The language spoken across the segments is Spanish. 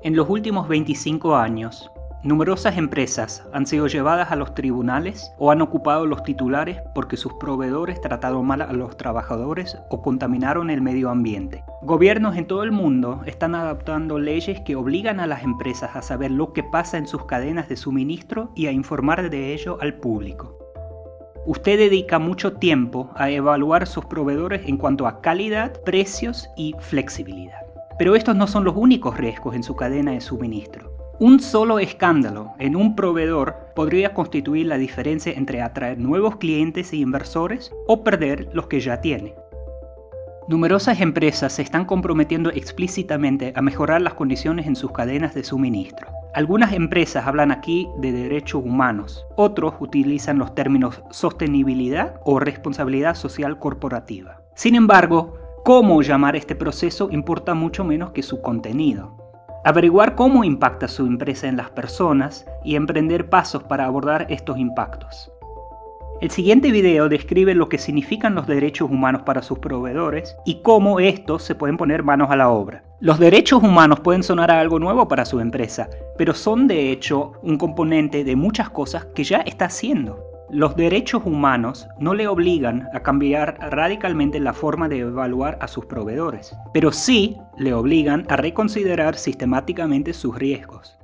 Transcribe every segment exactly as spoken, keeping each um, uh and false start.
En los últimos veinticinco años, numerosas empresas han sido llevadas a los tribunales o han ocupado los titulares porque sus proveedores trataron mal a los trabajadores o contaminaron el medio ambiente. Gobiernos en todo el mundo están adoptando leyes que obligan a las empresas a saber lo que pasa en sus cadenas de suministro y a informar de ello al público. Usted dedica mucho tiempo a evaluar sus proveedores en cuanto a calidad, precios y flexibilidad. Pero estos no son los únicos riesgos en su cadena de suministro. Un solo escándalo en un proveedor podría constituir la diferencia entre atraer nuevos clientes e inversores o perder los que ya tiene. Numerosas empresas se están comprometiendo explícitamente a mejorar las condiciones en sus cadenas de suministro. Algunas empresas hablan aquí de derechos humanos, otros utilizan los términos sostenibilidad o responsabilidad social corporativa. Sin embargo, cómo llamar este proceso importa mucho menos que su contenido. Averiguar cómo impacta su empresa en las personas y emprender pasos para abordar estos impactos. El siguiente video describe lo que significan los derechos humanos para sus proveedores y cómo estos se pueden poner manos a la obra. Los derechos humanos pueden sonar a algo nuevo para su empresa, pero son de hecho un componente de muchas cosas que ya está haciendo. Los derechos humanos no le obligan a cambiar radicalmente la forma de evaluar a sus proveedores, pero sí le obligan a reconsiderar sistemáticamente sus riesgos.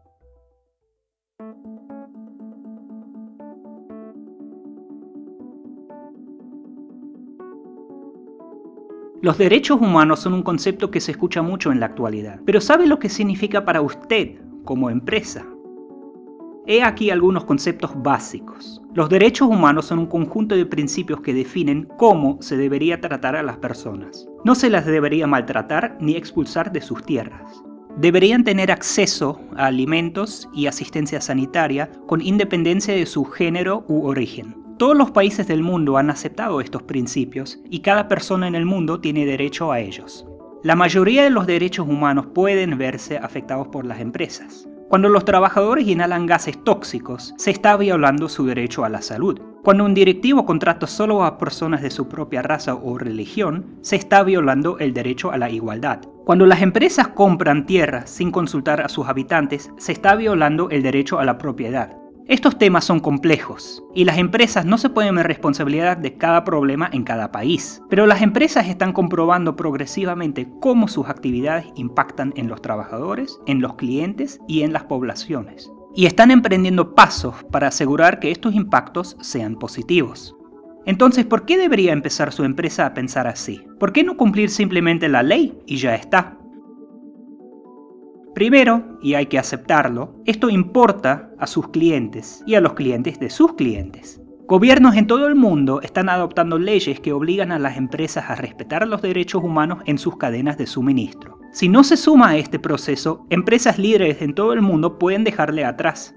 Los derechos humanos son un concepto que se escucha mucho en la actualidad, pero ¿sabe lo que significa para usted como empresa? He aquí algunos conceptos básicos. Los derechos humanos son un conjunto de principios que definen cómo se debería tratar a las personas. No se las debería maltratar ni expulsar de sus tierras. Deberían tener acceso a alimentos y asistencia sanitaria con independencia de su género u origen. Todos los países del mundo han aceptado estos principios y cada persona en el mundo tiene derecho a ellos. La mayoría de los derechos humanos pueden verse afectados por las empresas. Cuando los trabajadores inhalan gases tóxicos, se está violando su derecho a la salud. Cuando un directivo contrata solo a personas de su propia raza o religión, se está violando el derecho a la igualdad. Cuando las empresas compran tierra sin consultar a sus habitantes, se está violando el derecho a la propiedad. Estos temas son complejos, y las empresas no se pueden ver responsabilidad de cada problema en cada país. Pero las empresas están comprobando progresivamente cómo sus actividades impactan en los trabajadores, en los clientes y en las poblaciones. Y están emprendiendo pasos para asegurar que estos impactos sean positivos. Entonces, ¿por qué debería empezar su empresa a pensar así? ¿Por qué no cumplir simplemente la ley y ya está? Primero, y hay que aceptarlo, esto importa a sus clientes y a los clientes de sus clientes. Gobiernos en todo el mundo están adoptando leyes que obligan a las empresas a respetar los derechos humanos en sus cadenas de suministro. Si no se suma a este proceso, empresas líderes en todo el mundo pueden dejarle atrás.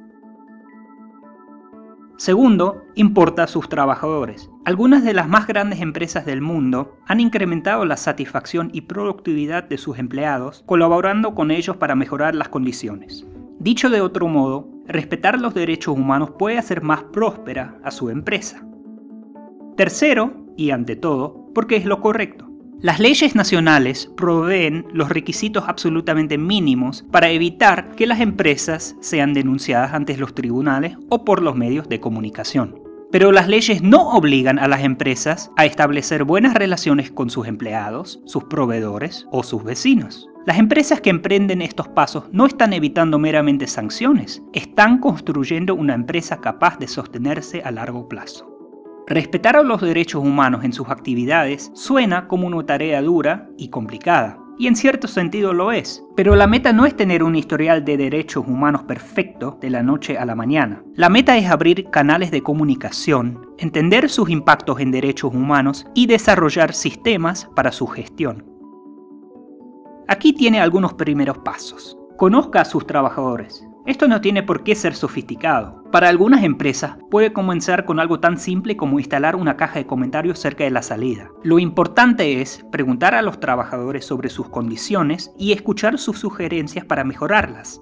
Segundo, importa a sus trabajadores. Algunas de las más grandes empresas del mundo han incrementado la satisfacción y productividad de sus empleados, colaborando con ellos para mejorar las condiciones. Dicho de otro modo, respetar los derechos humanos puede hacer más próspera a su empresa. Tercero, y ante todo, porque es lo correcto. Las leyes nacionales proveen los requisitos absolutamente mínimos para evitar que las empresas sean denunciadas ante los tribunales o por los medios de comunicación. Pero las leyes no obligan a las empresas a establecer buenas relaciones con sus empleados, sus proveedores o sus vecinos. Las empresas que emprenden estos pasos no están evitando meramente sanciones, están construyendo una empresa capaz de sostenerse a largo plazo. Respetar a los derechos humanos en sus actividades suena como una tarea dura y complicada, y en cierto sentido lo es. Pero la meta no es tener un historial de derechos humanos perfecto de la noche a la mañana. La meta es abrir canales de comunicación, entender sus impactos en derechos humanos y desarrollar sistemas para su gestión. Aquí tiene algunos primeros pasos. Conozca a sus trabajadores. Esto no tiene por qué ser sofisticado. Para algunas empresas puede comenzar con algo tan simple como instalar una caja de comentarios cerca de la salida. Lo importante es preguntar a los trabajadores sobre sus condiciones y escuchar sus sugerencias para mejorarlas.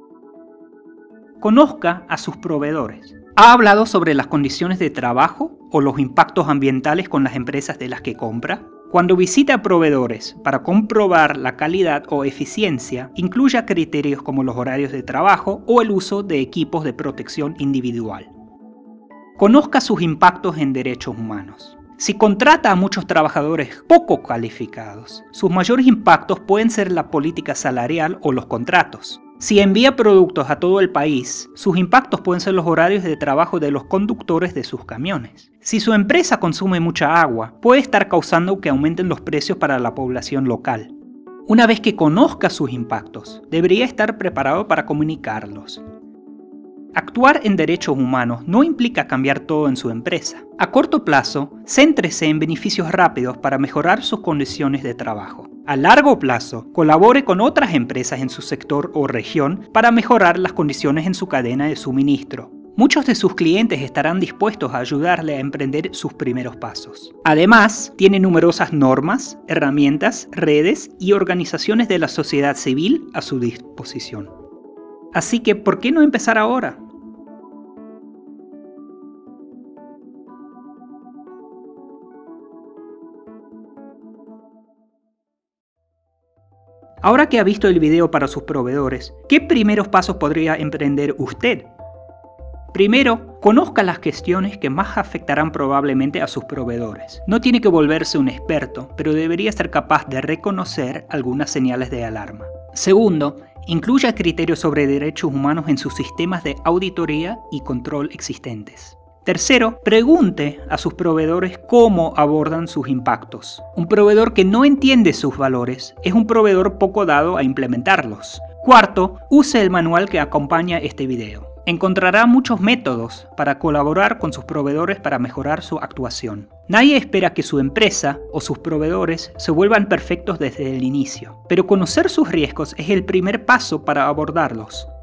Conozca a sus proveedores. ¿Ha hablado sobre las condiciones de trabajo o los impactos ambientales con las empresas de las que compra? Cuando visita a proveedores para comprobar la calidad o eficiencia, incluya criterios como los horarios de trabajo o el uso de equipos de protección individual. Conozca sus impactos en derechos humanos. Si contrata a muchos trabajadores poco calificados, sus mayores impactos pueden ser la política salarial o los contratos. Si envía productos a todo el país, sus impactos pueden ser los horarios de trabajo de los conductores de sus camiones. Si su empresa consume mucha agua, puede estar causando que aumenten los precios para la población local. Una vez que conozca sus impactos, debería estar preparado para comunicarlos. Actuar en derechos humanos no implica cambiar todo en su empresa. A corto plazo, céntrese en beneficios rápidos para mejorar sus condiciones de trabajo. A largo plazo, colabore con otras empresas en su sector o región para mejorar las condiciones en su cadena de suministro. Muchos de sus clientes estarán dispuestos a ayudarle a emprender sus primeros pasos. Además, tiene numerosas normas, herramientas, redes y organizaciones de la sociedad civil a su disposición. Así que, ¿por qué no empezar ahora? Ahora que ha visto el video para sus proveedores, ¿qué primeros pasos podría emprender usted? Primero, conozca las cuestiones que más afectarán probablemente a sus proveedores. No tiene que volverse un experto, pero debería ser capaz de reconocer algunas señales de alarma. Segundo, incluya criterios sobre derechos humanos en sus sistemas de auditoría y control existentes. Tercero, pregunte a sus proveedores cómo abordan sus impactos. Un proveedor que no entiende sus valores es un proveedor poco dado a implementarlos. Cuarto, use el manual que acompaña este video. Encontrará muchos métodos para colaborar con sus proveedores para mejorar su actuación. Nadie espera que su empresa o sus proveedores se vuelvan perfectos desde el inicio, pero conocer sus riesgos es el primer paso para abordarlos.